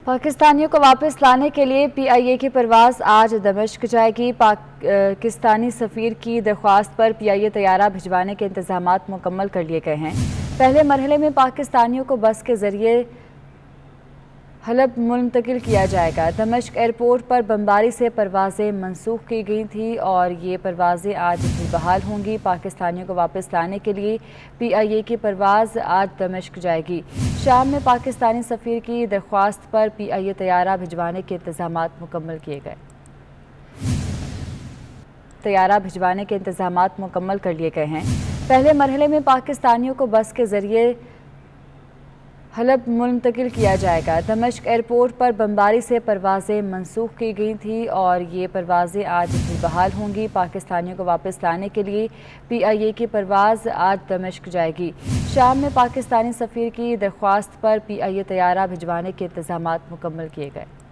पाकिस्तानियों को वापस लाने के लिए PIA की परवाज़ आज दमिश्क जाएगी। पाकिस्तानी सफ़ीर की दरख्वास्त पर PIA तैयारा भिजवाने के इंतज़ामात मुकम्मल कर लिए गए हैं। पहले मरहले में पाकिस्तानियों को बस के ज़रिए हलब मुंतकिल किया जाएगा। दमिश्क एयरपोर्ट पर बमबारी से परवाज़ें मनसूख की गई थी और ये परवाज़ें आज भी बहाल होंगी। पाकिस्तानियों को वापस लाने के लिए PIA की परवाज़ आज दमिश्क जाएगी। शाम में पाकिस्तानी सफ़ीर की दरख्वास्त पर PIA तैयारा भिजवाने के इंतज़ामात मुकम्मल किए गए। तैयारा भिजवाने के इंतज़ामात मुकम्मल कर लिए गए हैं। पहले मरहले में पाकिस्तानियों को बस के ज़रिए हलब मुंतकिल किया जाएगा। दमिश्क एयरपोर्ट पर बमबारी से परवाज़ें मनसूख की गई थी और ये परवाज़ें आज भी बहाल होंगी। पाकिस्तानियों को वापस लाने के लिए PIA की परवाज़ आज दमिश्क जाएगी। शाम में पाकिस्तानी सफ़ीर की दरख्वास्त पर PIA तैयारा भिजवाने के इंतज़ामात मुकम्मल किए गए।